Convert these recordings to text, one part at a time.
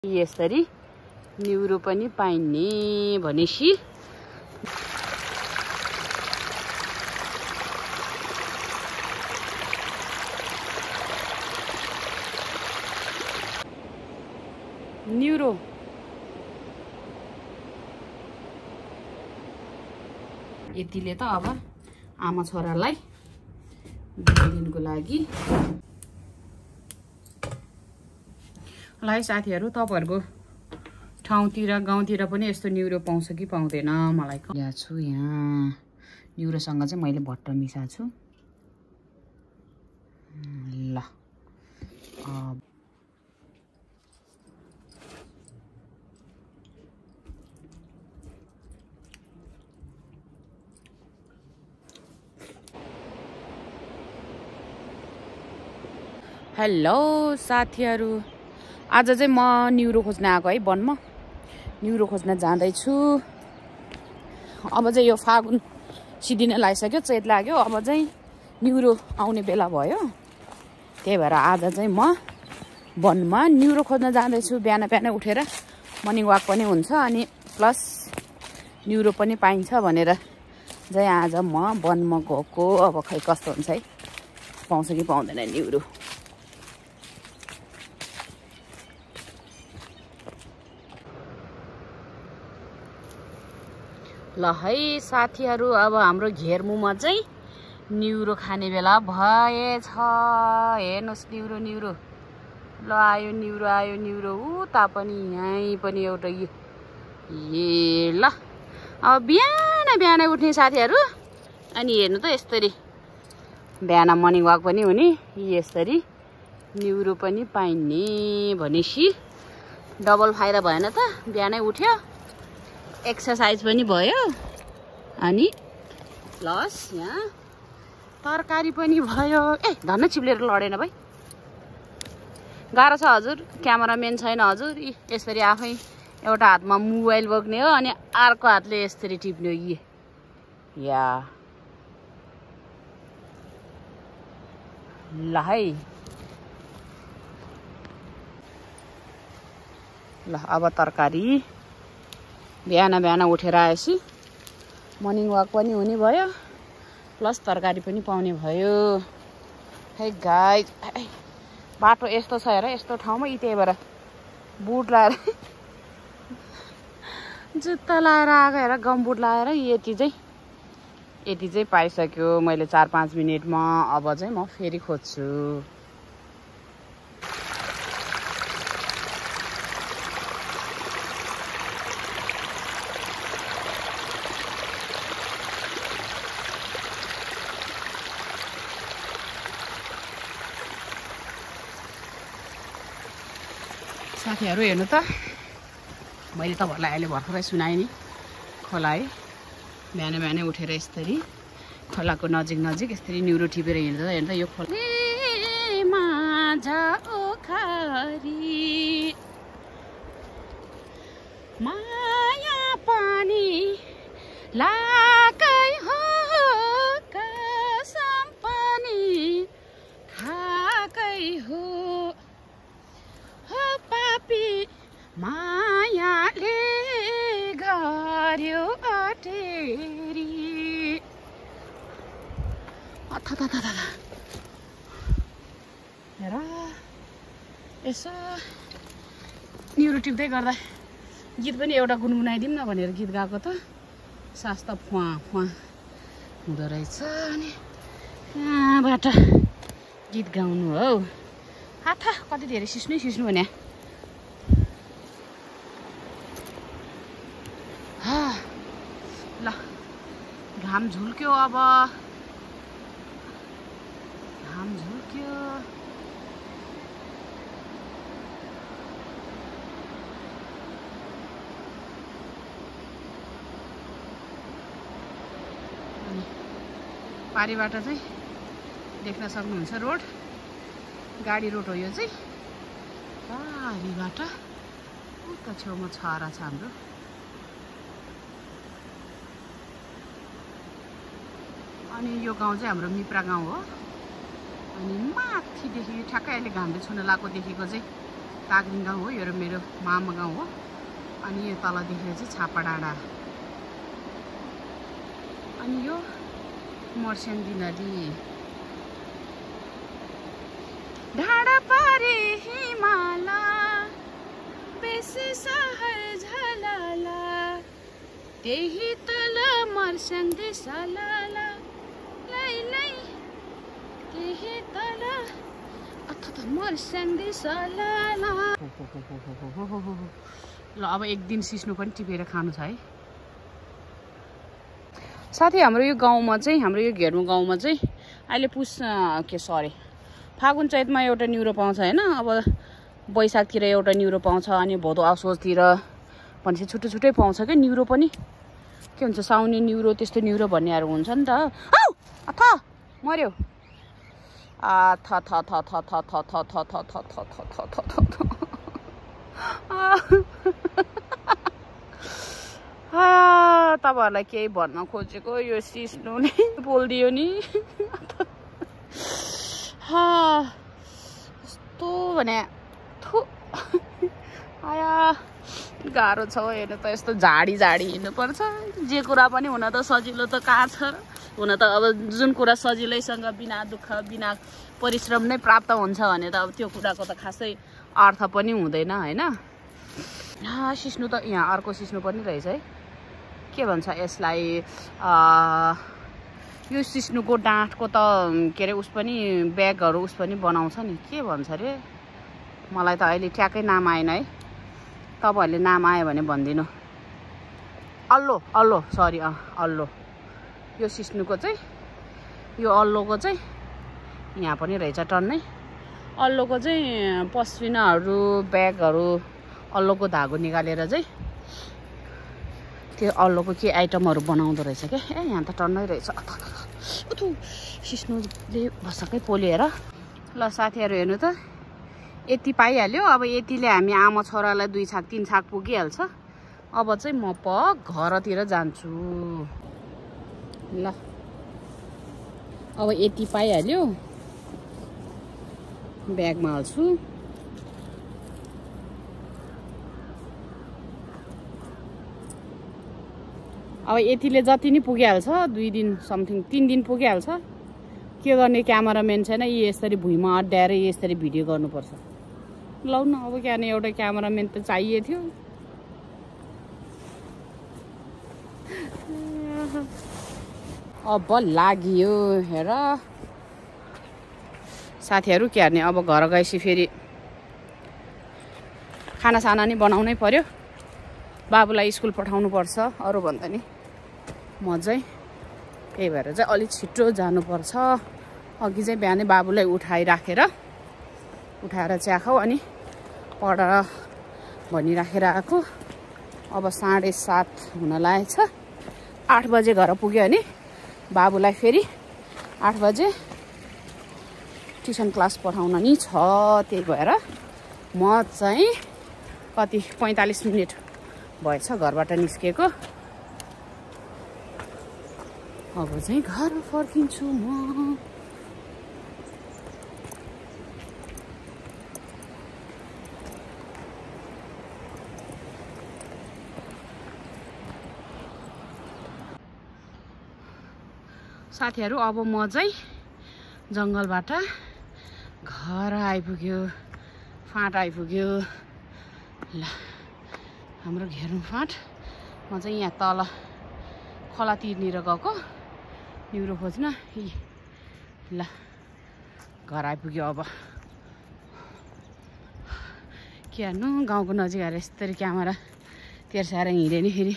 यसरी न्युरो पनि पाइने भनेसी न्युरो यतिले त अब आमा छोरालाई दिनको लागि ल है साथीहरु, तपाईहरुको ठाउँतिर गाउँतिर पनि यस्तो न्युरो पाउँछ कि पाउँदैन मलाई यहाँ छु। यहाँ न्युरोसँग चाहिँ मैले भट्ट मिसाएको छु। ल हेलो साथीहरु, आज चाहिँ म न्युरो खोज्न आएको है वनमा। न्युरो खोज्न जाँदैछु। अब चाहिँ यो फागुन सिदिन लागिसक्यो, चैत लाग्यो, अब चाहिँ न्युरो आउने बेला भयो। त्यही भएर आज चाहिँ म वनमा न्युरो खोज्न जाँदैछु। बिहान बिहानै उठेर मर्निङ वाक पनि हुन्छ अनि प्लस न्युरो पनि पाइन्छ भनेर चाहिँ आज म वनमा गएको। अब खै कस्तो हुन्छ है, पाउँछ कि पाउँदैन न्युरो। ल है साथीहरु, अब हाम्रो घेरमुमा चाहिँ न्युरो खाने बेला भएछ। हेर्नुस् न्युरो न्युरो ल आयो न्युरो, आयो न्युरो। उता पनि यहीँ पनि एउटा ए ल अब बिहान बिहानै उठ्ने साथीहरु। अनि हेर्नु त यसरी बिहान मर्निङ वाक पनि हुने, यसरी न्युरो पनि पाइने भनेसी डबल फाइदा भएन त। बिहानै उठ्यो, एक्सर्साइज पनि भयो अनि प्लस यहाँ तरकारी पनि भयो। ए धन्न चिप्लेर लडेन भाइ, गाह्रो छ हजुर, क्यामेराम्यान छैन हजुर। यसरी आफै एउटा हातमा मोबाइल बोक्ने हो अनि अर्को हातले यसरी टिप्ने हो। या ल है, ल अब तरकारी बिहान बिहान उठेर आएपछि मर्निङ वाक पनि हुने भयो, प्लस तरकारी पनि पाउने भयो। है गाइज, बाटो यस्तो छ हेर, यस्तो ठाउँमा त्यही भएर बुट लाएर जुत्ता लाएर आएको हेर, गमबुट लाएर। यति चाहिँ पाइसक्यो मैले 4-5 मिनेटमा। अब चाहिँ म फेरि खोज्छु। साथीहरु हेर्नु त, मैले तपाईहरुलाई अहिले भर्खरै सुनाएँ नि खोला है। बिहान बिहानै उठेर यसरी खोलाको नजिक नजिक यसरी न्युरो टिपेर हिँड्दा हेर्दा यो खोला माया पानी लाकै हो, कसम पनि खाकै हो, पापी मायाले गर्यो अटेरी। हेर यसो न्युरो टिप्दै गर्दा गीत पनि एउटा गुनगुनाइदिउँ न भनेर गीत गाएको त सास त फुवा फुवा हुँदो रहेछ। अनि कहाँबाट गीत गाउनु हौ, हाथा कति धेरै सिस्नु भने। ल घाम झुल्क्यो, अब घाम झुल्क्यो। अनि पारिबाट चाहिँ देख्न सक्नुहुन्छ रोड, गाडी रोड हो यो चाहिँ। पारिबाट उता छेउमा छहरा छ हाम्रो। अनि यो गाउँ चाहिँ हाम्रो मिप्रा गाउँ हो। अनि माथिदेखि ठ्याक्कै अहिले घामले छुन लागेको देखेको चाहिँ कागरिङ गाउँ हो, यो मेरो मामा गाउँ हो। अनि यो तल देखेर चाहिँ छापा डाँडा, अनि यो मर्स्याङ्गी नदी। ढाडा पारी हिमाला बेसी सहर झलाला, त्यही तल मर्स्याङ्गी सलाला, लै लै त्यही तल अथवा मर्स्याङ्गी सलाला। ल अब एक दिन सिस्नु पनि टिपेर खानु छ है साथी। हाम्रो यो गाउँमा चाहिँ, हाम्रो यो घेर्मु गाउँमा चाहिँ अहिले फागुन चैतमा एउटा न्युरो पाउँछ होइन। अब वैशाखतिर एउटा न्युरो पाउँछ, अनि भदौ असोजतिर भनेपछि छुट्टै छुट्टै पाउँछ क्या न्युरो पनि। के हुन्छ साउने न्युरो, त्यस्तो न्युरो भन्नेहरू हुन्छ नि त। अथ मर्यो, तपाईँहरूलाई केही भन्न खोजेको, यो सिस्नु नै बोलिदियो नि। यस्तो भने गाह्रो छ हेर्नु त, यस्तो झाडी हिँड्नुपर्छ। जे कुरा पनि हुन त सजिलो त कहाँ छ र। हुन त अब जुन कुरा सजिलैसँग बिना दुःख बिना परिश्रम नै प्राप्त हुन्छ भने त अब त्यो कुराको त खासै अर्थ पनि हुँदैन होइन। सिस्नु त यहाँ अर्को सिस्नु पनि रहेछ है, के भन्छ यसलाई, यो सिस्नुको डाँठको त के अरे उस पनि ब्यागहरू उस पनि बनाउँछ नि, के भन्छ अरे, मलाई त अहिले ट्याक्कै नाम आएन है। तपाईँहरूले नाम आयो भने भनिदिनु। Hello sorry, hello. यो सिस्नुको चाहिँ, यो अल्लोको चाहिँ यहाँ पनि रहेछ टन्नै। अल्लोको चाहिँ पस्मिनाहरू, ब्यागहरू, अल्लोको धागो निकालेर चाहिँ त्यो अल्लोको के आइटमहरू बनाउँदो रहेछ क्या। यहाँ त टन्नै रहेछ। सिस्नुले भसक्कै पोलेर। ल साथीहरू हेर्नु त, यति पाइहाल्यो। अब यतिले हामी आमा छोरालाई 2 छाक 3 छाक पुगिहाल्छ। अब चाहिँ म घरतिर जान्छु। ल अब यति पाइहाल्यो, ब्यागमा हाल्छु। अब यतिले जति नै पुगिहाल्छ, 2 दिन समथिङ 3 दिन पुगिहाल्छ। के गर्ने, क्यामेराम्यान छैन, यी यसरी भुइँमा अड्याएर यसरी भिडियो गर्नुपर्छ। लौ न अब क्या नि, एउटा क्यामेराम्यान त चाहिए थियो। अब लाग्यो हेर साथीहरू, के गर्ने अब घर गएपछि फेरि खानासाना नि बनाउनै पर्यो। बाबुलाई स्कुल पठाउनु पर्छ, अरू भन्दा नि म चाहिँ त्यही भएर चाहिँ अलिक छिटो जानुपर्छ। अघि चाहिँ बिहानै बाबुलाई उठाएर चिया खाऊ अनि पढ भनिराखेर आएको। अब 7:30 हुन लागेको छ। 8 बजे घर पुग्यो भने बाबुलाई फेरि 8 बजे ट्युसन क्लास पठाउन नि छ। त्यही भएर म चाहिँ कति 45 मिनट भएछ घरबाट निस्केको। अब चाहिँ घर फर्किन्छु म। साथीहरू अब म चाहिँ जङ्गलबाट घर आइपुग्यो, फाँट आइपुग्यो। ल हाम्रो घेर्नु फाँट। म चाहिँ यहाँ तल खोला तिरनिर गएको न्युरो खोज्न। ल घर आइपुग्यो। अब के हेर्नु, गाउँको नजिक आएर यसरी क्यामेरा तेर्साएर हिँड्यो नि फेरि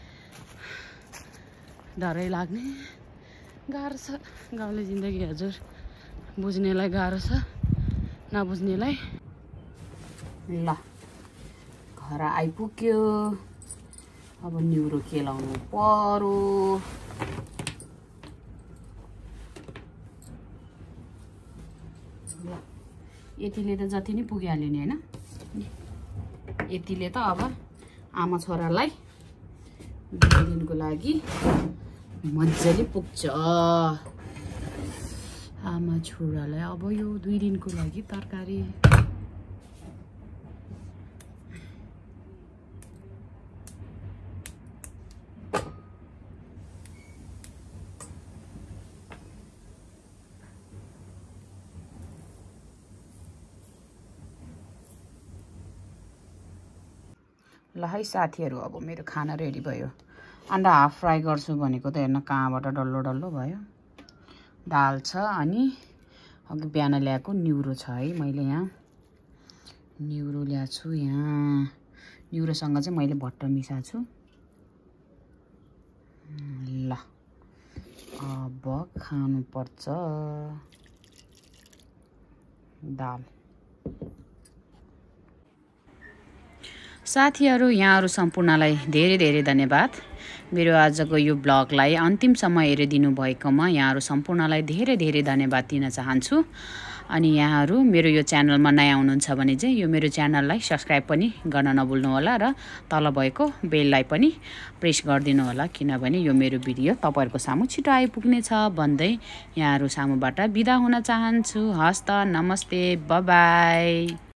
डरै लाग्ने। गाह्रो छ गाउँले जिन्दगी हजुर, बुझ्नेलाई गाह्रो छ, नबुझ्नेलाई। ल घर आइपुग्यो। अब न्युरो केलाउनु पर्यो। ल यतिले त जति नै पुगिहाल्यो नि होइन। यतिले त अब आमा छोरालाई 2 दिनको लागि मजाले पुग्छ। आमा छोरालाई अब यो 2 दिनको लागि तरकारी ल है साथीहरु, अब मेरो खाना रेडी भयो। अन्डा हाफ फ्राई गर्छु भनेको त हेर्न कहाँबाट डल्लो डल्लो भयो। दाल छ अनि अघि बिहान ल्याएको न्युरो छ है। मैले यहाँ न्युरो ल्याएको छु। यहाँ न्युरोसँग चाहिँ मैले भट्ट मिसाएको छु। ल अब खानु पर्छ दाल। साथीहरु, यहाँहरु सम्पूर्णलाई धेरै धेरै धन्यवाद। मेरो आजको यो ब्लगलाई अन्तिमसम्म हेरिदिनु भएकोमा यहाँहरु सम्पूर्णलाई धेरै धेरै धन्यवाद दिन चाहन्छु। अनि यहाँहरु मेरो यो च्यानलमा नयाँ हुनुहुन्छ भने चाहिँ यो मेरो च्यानललाई सब्स्क्राइब पनि गर्न नभुल्नु होला र तल भएको बेललाई पनि प्रेस गरिदिनु होला, किनभने यो मेरो भिडियो तपाईहरुको सामु छिटो आइपुग्ने छ भन्दै यहाँहरु सामुबाट बिदा हुन चाहन्छु। हस्त नमस्ते, बाइ बाइ।